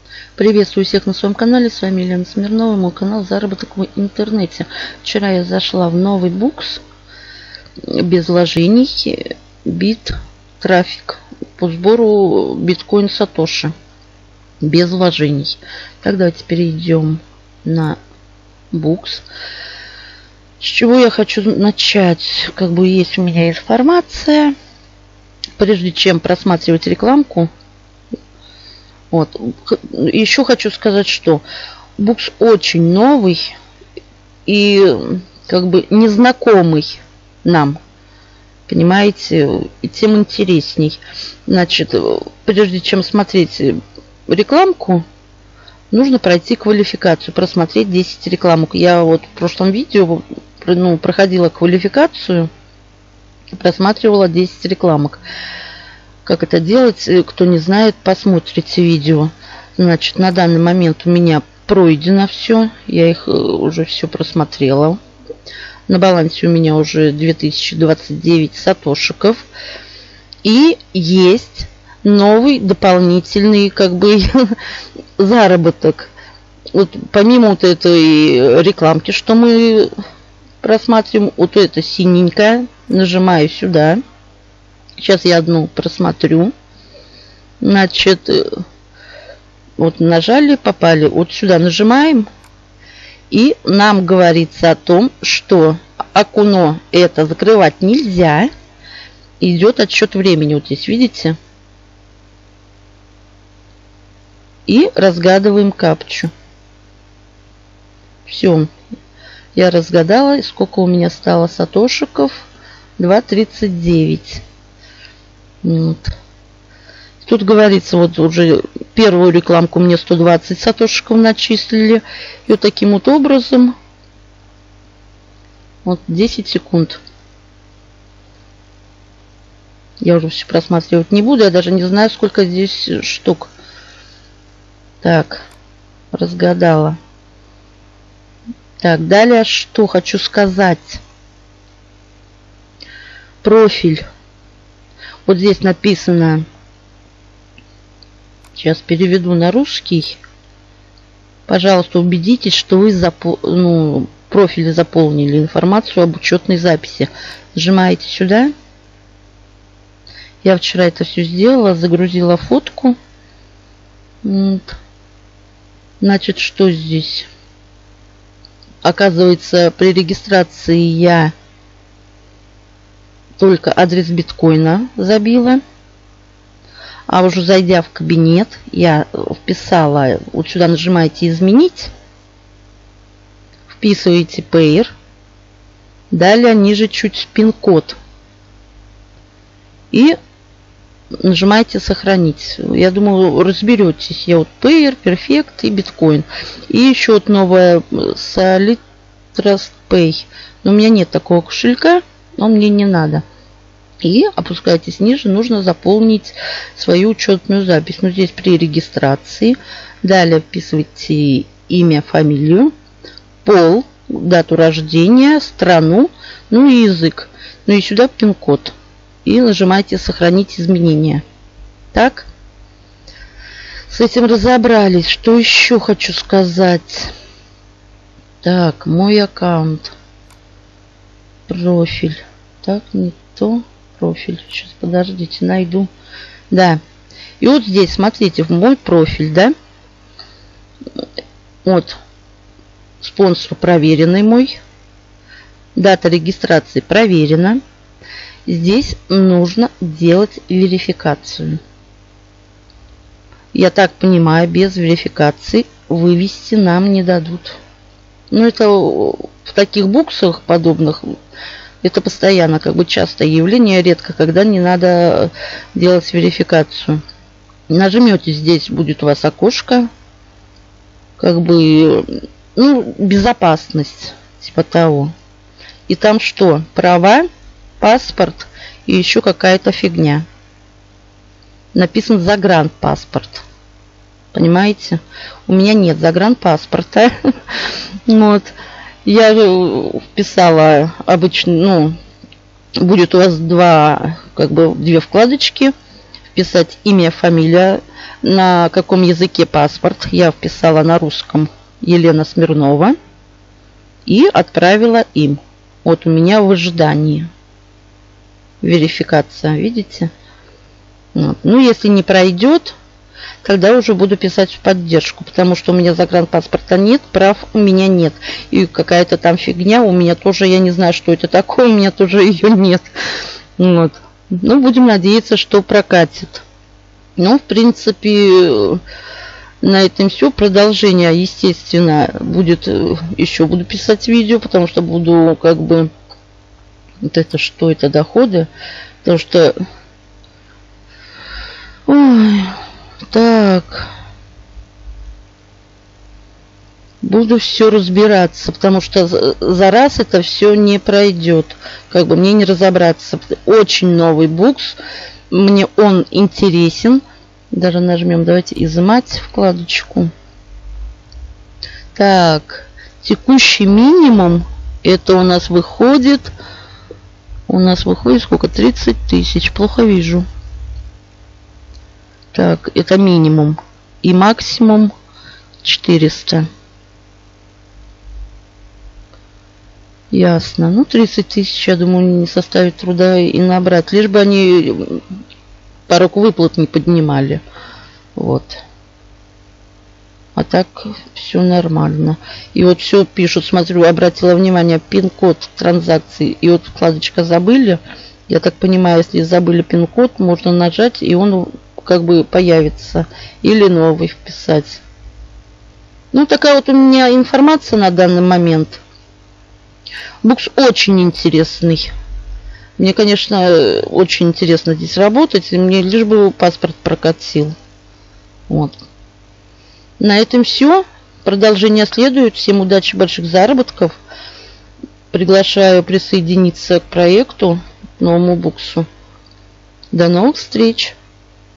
Приветствую всех на своем канале. С вами Елена Смирнова. Мой канал «Заработок в интернете». Вчера я зашла в новый букс без вложений BitTraffic по сбору биткоин Сатоши. Без вложений. Так, давайте перейдем на букс. С чего я хочу начать? Как бы есть у меня информация. Прежде чем просматривать рекламку, вот. Еще хочу сказать, что букс очень новый и как бы незнакомый нам. Понимаете? И тем интересней. Значит, прежде чем смотреть рекламку, нужно пройти квалификацию, просмотреть 10 рекламок. Я вот в прошлом видео проходила квалификацию, просматривала 10 рекламок. Как это делать, кто не знает, посмотрите видео. Значит, на данный момент у меня пройдено все. Я их уже все просмотрела. На балансе у меня уже 2029 сатошиков. И есть новый дополнительный как бы заработок. Вот помимо вот этой рекламки, что мы просматриваем, вот это синенькое, нажимаю сюда. Сейчас я одну просмотрю. Значит, вот нажали, попали. Вот сюда нажимаем. И нам говорится о том, что окно это закрывать нельзя. Идет отсчет времени. Вот здесь, видите? И разгадываем капчу. Все. Я разгадала. Сколько у меня стало сатошиков? 2,39. Вот. Тут говорится, вот уже первую рекламку мне 120 сатошиков начислили. И вот таким вот образом вот 10 секунд. Я уже все просматривать не буду. Я даже не знаю, сколько здесь штук. Так, разгадала. Так, далее что хочу сказать. Профиль. Вот здесь написано, сейчас переведу на русский. Пожалуйста, убедитесь, что вы профиль заполнили, информацию об учетной записи. Нажимаете сюда. Я вчера это все сделала, загрузила фотку. Вот. Значит, что здесь? Оказывается, при регистрации я только адрес биткоина забила. А уже зайдя в кабинет, я вписала, вот сюда нажимаете «Изменить», вписываете Payer, далее ниже чуть пин-код и нажимаете «Сохранить». Я думаю, разберетесь. Я вот Payer, Perfect и биткоин. И еще вот новая Solid Trust Pay. Но у меня нет такого кошелька, он мне не надо. И опускайтесь ниже, нужно заполнить свою учетную запись. Ну, здесь при регистрации. Далее вписывайте имя, фамилию, пол, дату рождения, страну, ну и язык. Ну и сюда пин-код. И нажимаете «Сохранить изменения». Так. С этим разобрались. Что еще хочу сказать? Так, мой аккаунт. Профиль. Так, не то. Профиль. Сейчас, подождите, найду. Да. И вот здесь, смотрите, в мой профиль, да? Вот. Спонсор проверенный мой. Дата регистрации проверена. Здесь нужно делать верификацию. Я так понимаю, без верификации вывести нам не дадут. Ну, это в таких буксах подобных... Это постоянно, как бы частое явление, редко, когда не надо делать верификацию. Нажмете, здесь будет у вас окошко, как бы, ну, безопасность, типа того. И там что? Права, паспорт и еще какая-то фигня. Написан загранпаспорт. Понимаете? У меня нет загранпаспорта. Вот. Я вписала обычно, будет у вас две вкладочки. вписать имя, фамилия, на каком языке паспорт. Я вписала на русском Елена Смирнова и отправила им. Вот у меня в ожидании верификация, видите? Вот. Ну, если не пройдет, тогда уже буду писать в поддержку, потому что у меня загранпаспорта нет, прав у меня нет. И какая-то там фигня у меня тоже, я не знаю, что это такое, у меня тоже ее нет. Вот. Ну, будем надеяться, что прокатит. Ну, в принципе, на этом все. Продолжение, естественно, будет, еще буду писать видео, потому что буду как бы, вот это что, это доходы, потому что, ой, так, буду все разбираться, потому что за раз это все не пройдет, как бы мне не разобраться. Очень новый букс, мне он интересен. Даже нажмем, давайте изымать вкладочку. Так, текущий минимум, это у нас выходит сколько? 30 тысяч, плохо вижу. Так, это минимум. И максимум 400. Ясно. Ну, 30 тысяч, я думаю, не составит труда и набрать. Лишь бы они порог выплат не поднимали. Вот. А так все нормально. И вот все пишут, смотрю, обратила внимание, пин-код транзакции. И вот вкладочка «Забыли». Я так понимаю, если забыли пин-код, можно нажать, и он как бы появится. Или новый вписать. Ну, такая вот у меня информация на данный момент. Букс очень интересный. Мне, конечно, очень интересно здесь работать. И мне лишь бы паспорт прокатил. Вот. На этом все. Продолжение следует. Всем удачи, больших заработков. Приглашаю присоединиться к проекту, новому буксу. До новых встреч!